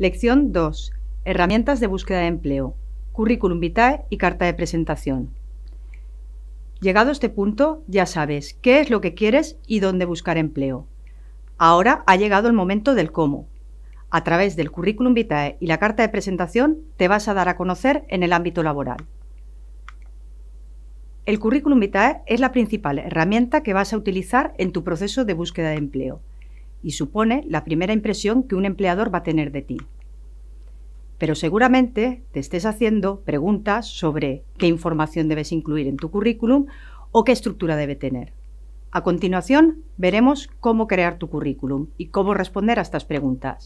Lección 2. Herramientas de búsqueda de empleo. Currículum vitae y carta de presentación. Llegado a este punto, ya sabes qué es lo que quieres y dónde buscar empleo. Ahora ha llegado el momento del cómo. A través del currículum vitae y la carta de presentación te vas a dar a conocer en el ámbito laboral. El currículum vitae es la principal herramienta que vas a utilizar en tu proceso de búsqueda de empleo y supone la primera impresión que un empleador va a tener de ti. Pero seguramente te estés haciendo preguntas sobre qué información debes incluir en tu currículum o qué estructura debe tener. A continuación, veremos cómo crear tu currículum y cómo responder a estas preguntas.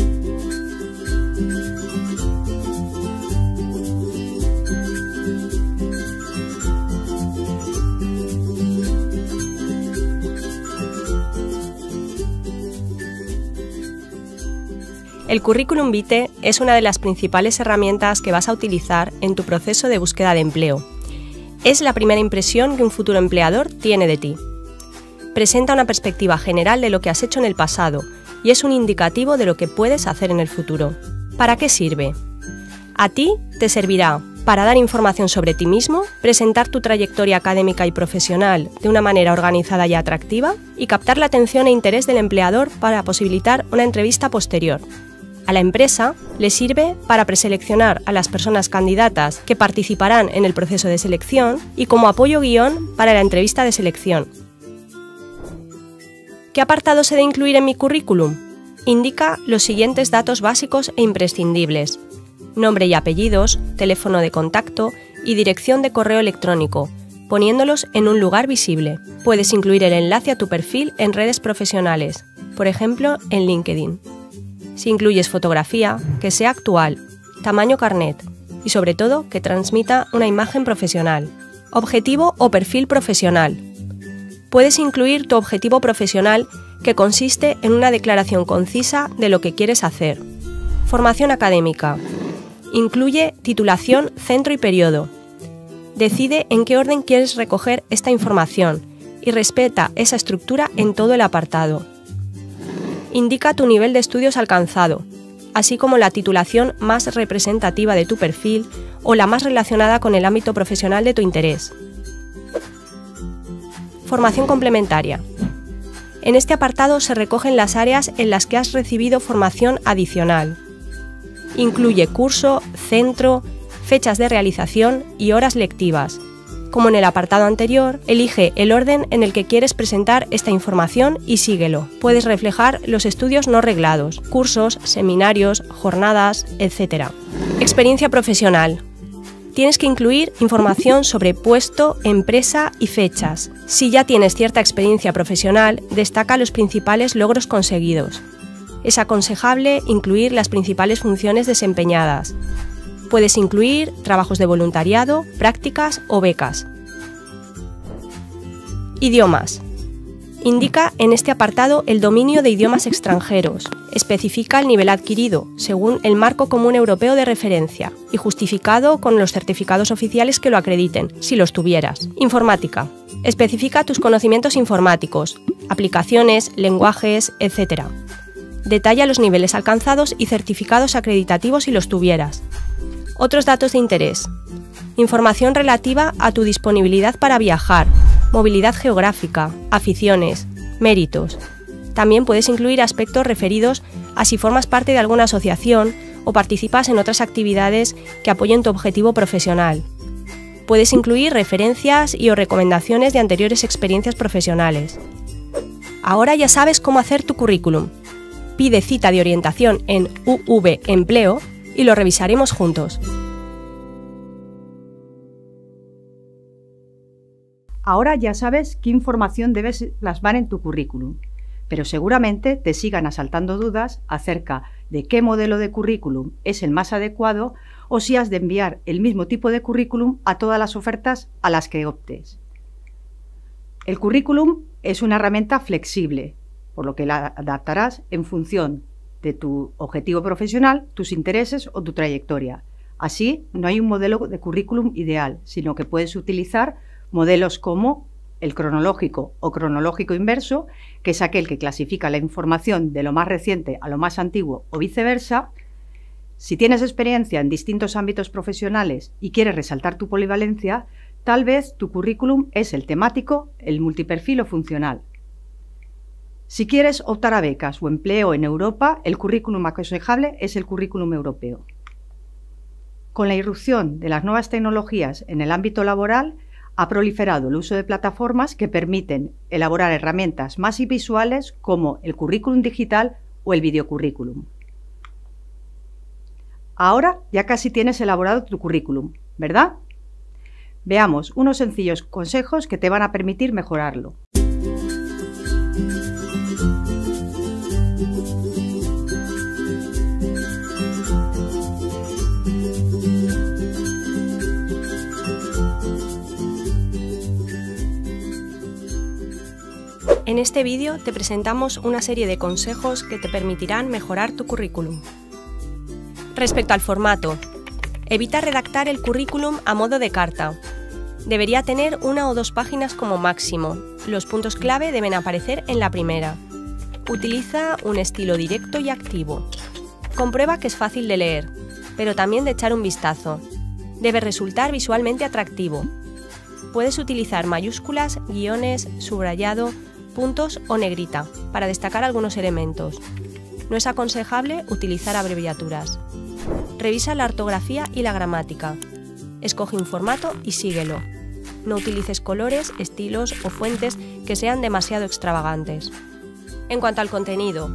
El currículum vitae es una de las principales herramientas que vas a utilizar en tu proceso de búsqueda de empleo. Es la primera impresión que un futuro empleador tiene de ti. Presenta una perspectiva general de lo que has hecho en el pasado y es un indicativo de lo que puedes hacer en el futuro. ¿Para qué sirve? A ti te servirá para dar información sobre ti mismo, presentar tu trayectoria académica y profesional de una manera organizada y atractiva y captar la atención e interés del empleador para posibilitar una entrevista posterior. A la empresa le sirve para preseleccionar a las personas candidatas que participarán en el proceso de selección y como apoyo guión para la entrevista de selección. ¿Qué apartados he de incluir en mi currículum? Indica los siguientes datos básicos e imprescindibles: nombre y apellidos, teléfono de contacto y dirección de correo electrónico, poniéndolos en un lugar visible. Puedes incluir el enlace a tu perfil en redes profesionales, por ejemplo en LinkedIn. Si incluyes fotografía, que sea actual, tamaño carnet y sobre todo que transmita una imagen profesional. Objetivo o perfil profesional. Puedes incluir tu objetivo profesional, que consiste en una declaración concisa de lo que quieres hacer. Formación académica. Incluye titulación, centro y periodo. Decide en qué orden quieres recoger esta información y respeta esa estructura en todo el apartado. Indica tu nivel de estudios alcanzado, así como la titulación más representativa de tu perfil o la más relacionada con el ámbito profesional de tu interés. Formación complementaria. En este apartado se recogen las áreas en las que has recibido formación adicional. Incluye curso, centro, fechas de realización y horas lectivas. Como en el apartado anterior, elige el orden en el que quieres presentar esta información y síguelo. Puedes reflejar los estudios no reglados, cursos, seminarios, jornadas, etc. Experiencia profesional. Tienes que incluir información sobre puesto, empresa y fechas. Si ya tienes cierta experiencia profesional, destaca los principales logros conseguidos. Es aconsejable incluir las principales funciones desempeñadas. Puedes incluir trabajos de voluntariado, prácticas o becas. Idiomas. Indica en este apartado el dominio de idiomas extranjeros. Especifica el nivel adquirido, según el Marco Común Europeo de Referencia, y justificado con los certificados oficiales que lo acrediten, si los tuvieras. Informática. Especifica tus conocimientos informáticos, aplicaciones, lenguajes, etc. Detalla los niveles alcanzados y certificados acreditativos si los tuvieras. Otros datos de interés. Información relativa a tu disponibilidad para viajar, movilidad geográfica, aficiones, méritos. También puedes incluir aspectos referidos a si formas parte de alguna asociación o participas en otras actividades que apoyen tu objetivo profesional. Puedes incluir referencias y o recomendaciones de anteriores experiencias profesionales. Ahora ya sabes cómo hacer tu currículum. Pide cita de orientación en UV Empleo y lo revisaremos juntos. Ahora ya sabes qué información debes plasmar en tu currículum, pero seguramente te sigan asaltando dudas acerca de qué modelo de currículum es el más adecuado o si has de enviar el mismo tipo de currículum a todas las ofertas a las que optes. El currículum es una herramienta flexible, por lo que la adaptarás en función de tu objetivo profesional, tus intereses o tu trayectoria. Así, no hay un modelo de currículum ideal, sino que puedes utilizar modelos como el cronológico o cronológico inverso, que es aquel que clasifica la información de lo más reciente a lo más antiguo o viceversa, Si tienes experiencia en distintos ámbitos profesionales y quieres resaltar tu polivalencia, tal vez tu currículum es el temático, el multiperfil o funcional. Si quieres optar a becas o empleo en Europa, el currículum aconsejable es el currículum europeo. Con la irrupción de las nuevas tecnologías en el ámbito laboral, ha proliferado el uso de plataformas que permiten elaborar herramientas más visuales como el currículum digital o el videocurrículum. Ahora ya casi tienes elaborado tu currículum, ¿verdad? Veamos unos sencillos consejos que te van a permitir mejorarlo. En este vídeo te presentamos una serie de consejos que te permitirán mejorar tu currículum. Respecto al formato, evita redactar el currículum a modo de carta. Debería tener 1 o 2 páginas como máximo. Los puntos clave deben aparecer en la primera. Utiliza un estilo directo y activo. Comprueba que es fácil de leer, pero también de echar un vistazo. Debe resultar visualmente atractivo. Puedes utilizar mayúsculas, guiones, subrayado, puntos o negrita para destacar algunos elementos. No es aconsejable utilizar abreviaturas. Revisa la ortografía y la gramática. Escoge un formato y síguelo. No utilices colores, estilos o fuentes que sean demasiado extravagantes. En cuanto al contenido,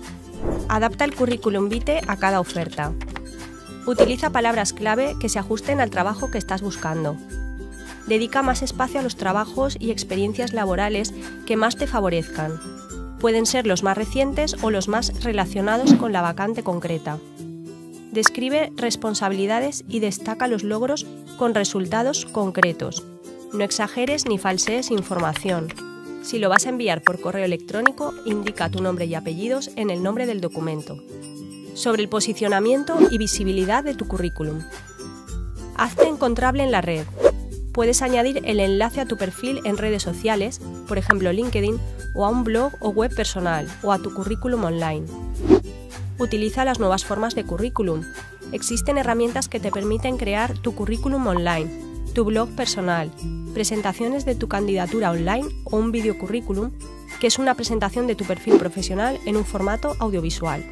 adapta el currículum vitae a cada oferta. Utiliza palabras clave que se ajusten al trabajo que estás buscando. Dedica más espacio a los trabajos y experiencias laborales que más te favorezcan. Pueden ser los más recientes o los más relacionados con la vacante concreta. Describe responsabilidades y destaca los logros con resultados concretos. No exageres ni falsees información. Si lo vas a enviar por correo electrónico, indica tu nombre y apellidos en el nombre del documento. Sobre el posicionamiento y visibilidad de tu currículum. Hazte encontrable en la red. Puedes añadir el enlace a tu perfil en redes sociales, por ejemplo LinkedIn, o a un blog o web personal, o a tu currículum online. Utiliza las nuevas formas de currículum. Existen herramientas que te permiten crear tu currículum online, tu blog personal, presentaciones de tu candidatura online o un videocurrículum, que es una presentación de tu perfil profesional en un formato audiovisual.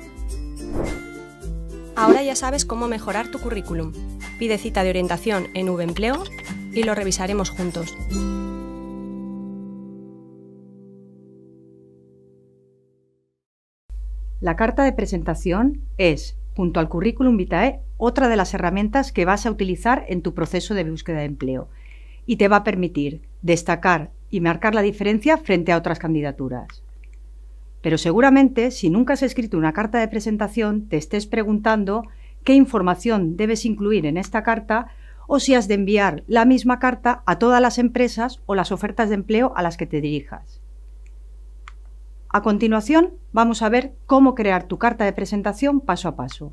Ahora ya sabes cómo mejorar tu currículum. Pide cita de orientación en VEmpleo y lo revisaremos juntos. La carta de presentación es, junto al currículum vitae, otra de las herramientas que vas a utilizar en tu proceso de búsqueda de empleo y te va a permitir destacar y marcar la diferencia frente a otras candidaturas. Pero seguramente, si nunca has escrito una carta de presentación, te estés preguntando qué información debes incluir en esta carta o si has de enviar la misma carta a todas las empresas o las ofertas de empleo a las que te dirijas. A continuación, vamos a ver cómo crear tu carta de presentación paso a paso.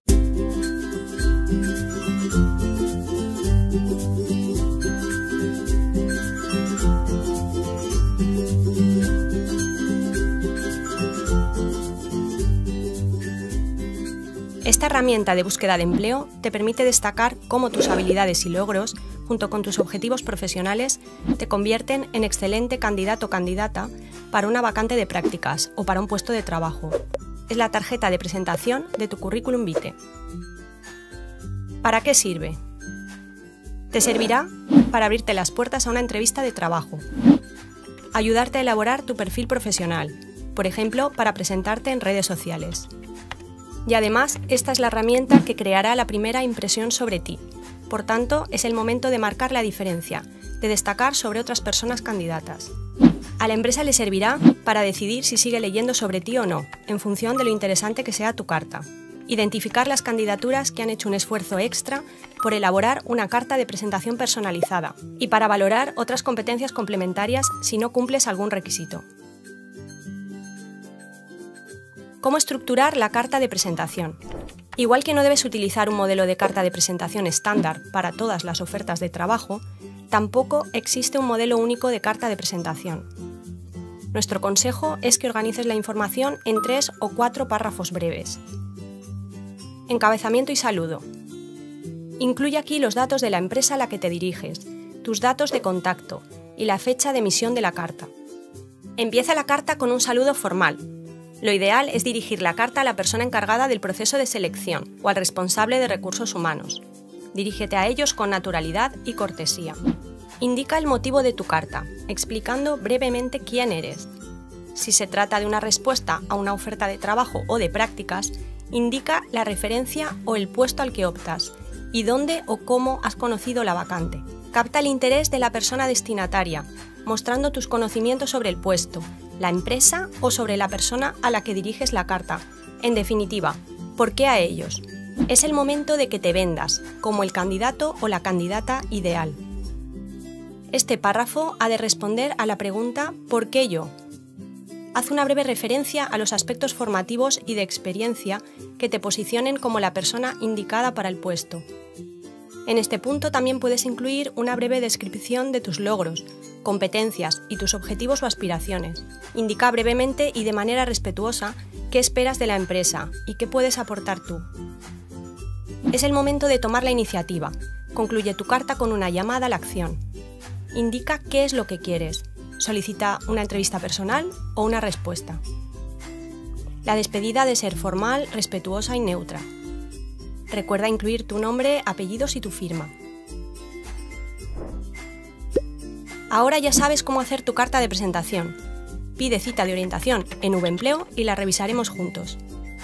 Esta herramienta de búsqueda de empleo te permite destacar cómo tus habilidades y logros, junto con tus objetivos profesionales, te convierten en excelente candidato o candidata para una vacante de prácticas o para un puesto de trabajo. Es la tarjeta de presentación de tu currículum vitae. ¿Para qué sirve? Te servirá para abrirte las puertas a una entrevista de trabajo, ayudarte a elaborar tu perfil profesional, por ejemplo, para presentarte en redes sociales. Y además, esta es la herramienta que creará la primera impresión sobre ti. Por tanto, es el momento de marcar la diferencia, de destacar sobre otras personas candidatas. A la empresa le servirá para decidir si sigue leyendo sobre ti o no, en función de lo interesante que sea tu carta. Identificar las candidaturas que han hecho un esfuerzo extra por elaborar una carta de presentación personalizada y para valorar otras competencias complementarias si no cumples algún requisito. ¿Cómo estructurar la carta de presentación? Igual que no debes utilizar un modelo de carta de presentación estándar para todas las ofertas de trabajo, tampoco existe un modelo único de carta de presentación. Nuestro consejo es que organices la información en 3 o 4 párrafos breves. Encabezamiento y saludo. Incluye aquí los datos de la empresa a la que te diriges, tus datos de contacto y la fecha de emisión de la carta. Empieza la carta con un saludo formal. Lo ideal es dirigir la carta a la persona encargada del proceso de selección o al responsable de recursos humanos. Dirígete a ellos con naturalidad y cortesía. Indica el motivo de tu carta, explicando brevemente quién eres. Si se trata de una respuesta a una oferta de trabajo o de prácticas, indica la referencia o el puesto al que optas y dónde o cómo has conocido la vacante. Capta el interés de la persona destinataria, mostrando tus conocimientos sobre el puesto, la empresa o sobre la persona a la que diriges la carta. En definitiva, ¿por qué a ellos? Es el momento de que te vendas, como el candidato o la candidata ideal. Este párrafo ha de responder a la pregunta ¿por qué yo? Haz una breve referencia a los aspectos formativos y de experiencia que te posicionen como la persona indicada para el puesto. En este punto también puedes incluir una breve descripción de tus logros, competencias y tus objetivos o aspiraciones. Indica brevemente y de manera respetuosa qué esperas de la empresa y qué puedes aportar tú. Es el momento de tomar la iniciativa. Concluye tu carta con una llamada a la acción. Indica qué es lo que quieres. Solicita una entrevista personal o una respuesta. La despedida ha de ser formal, respetuosa y neutra. Recuerda incluir tu nombre, apellidos y tu firma. Ahora ya sabes cómo hacer tu carta de presentación. Pide cita de orientación en VEmpleo y la revisaremos juntos.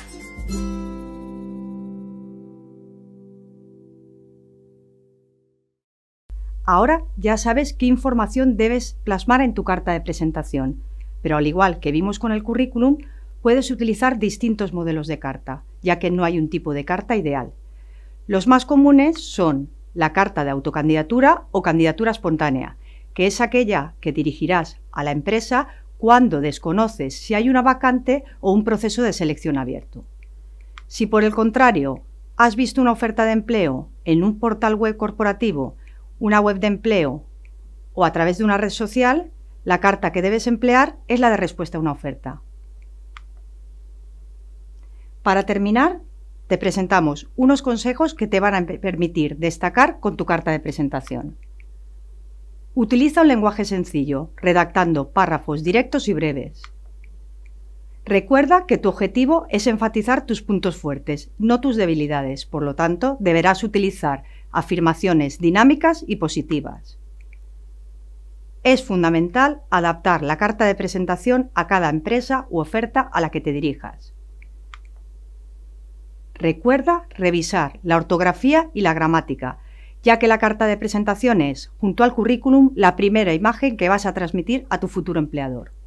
Ahora ya sabes qué información debes plasmar en tu carta de presentación, pero al igual que vimos con el currículum, puedes utilizar distintos modelos de carta, ya que no hay un tipo de carta ideal. Los más comunes son la carta de autocandidatura o candidatura espontánea, que es aquella que dirigirás a la empresa cuando desconoces si hay una vacante o un proceso de selección abierto. Si por el contrario has visto una oferta de empleo en un portal web corporativo, una web de empleo o a través de una red social, la carta que debes emplear es la de respuesta a una oferta. Para terminar, te presentamos unos consejos que te van a permitir destacar con tu carta de presentación. Utiliza un lenguaje sencillo, redactando párrafos directos y breves. Recuerda que tu objetivo es enfatizar tus puntos fuertes, no tus debilidades, por lo tanto, deberás utilizar afirmaciones dinámicas y positivas. Es fundamental adaptar la carta de presentación a cada empresa u oferta a la que te dirijas. Recuerda revisar la ortografía y la gramática, ya que la carta de presentación es, junto al currículum, la primera imagen que vas a transmitir a tu futuro empleador.